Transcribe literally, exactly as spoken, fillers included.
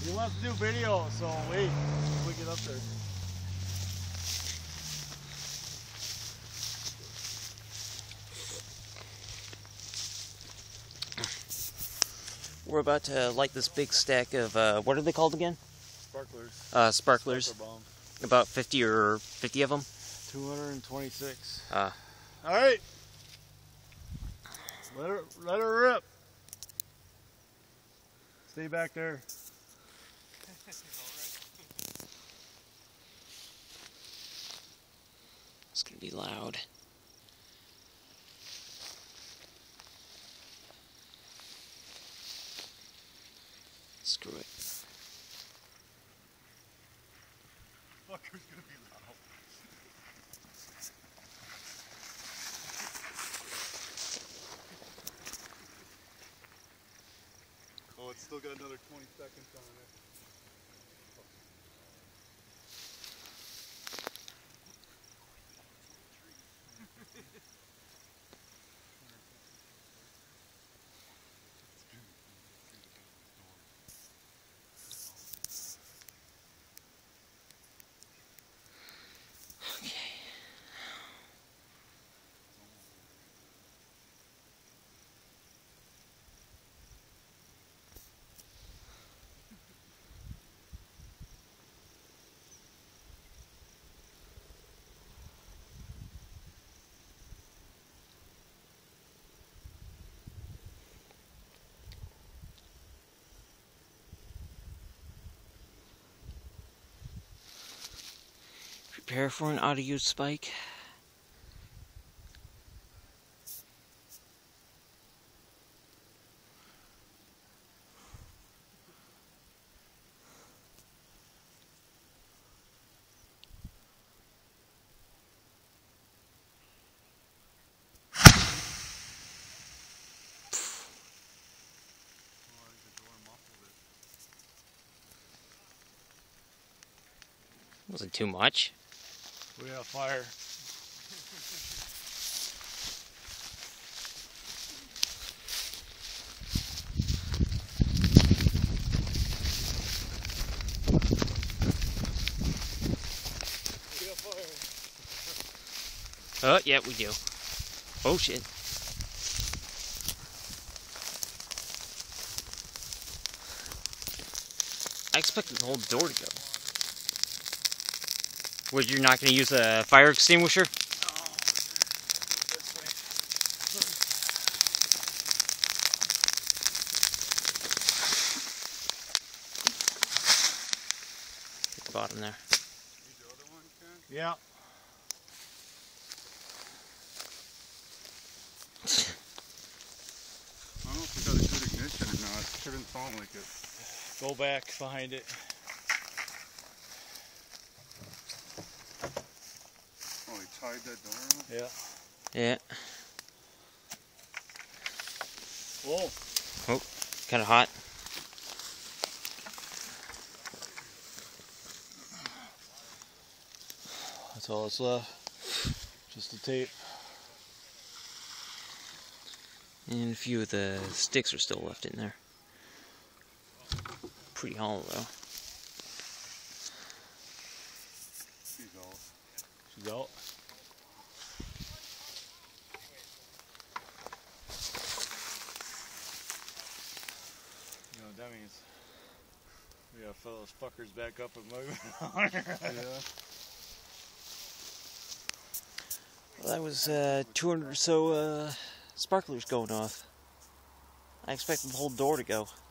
He wants to do video, so wait until we get up there. We're about to light this big stack of, uh, what are they called again? Sparklers. Uh, sparklers. Sparkler bombs. About fifty or fifty of them? two hundred twenty-six. Uh. Alright. Let her, let her rip. Stay back there. It's gonna be loud. Screw it. Fucker's gonna be loud. Oh, it's still got another twenty seconds on it. Prepare for an audio spike. Was it too much? We have fire. We have fire. Oh, yeah, we do. Oh, shit. I expected the whole door to go. Was you not going to use a fire extinguisher? No. This way. Hit the bottom there. Use the other one, Ken? Yeah. I don't know if we got a good ignition or not. It shouldn't sound like it. Go back behind it. Oh, he tied that door on? Yeah. Yeah. Whoa. Oh, kind of hot. That's all that's left. Just the tape. And a few of the sticks are still left in there. Pretty hollow though. She's out. She's out. You know what that means? We gotta fill those fuckers back up and move on. Yeah. Well, that was uh, two hundred or so uh, sparklers going off. I expected the whole door to go.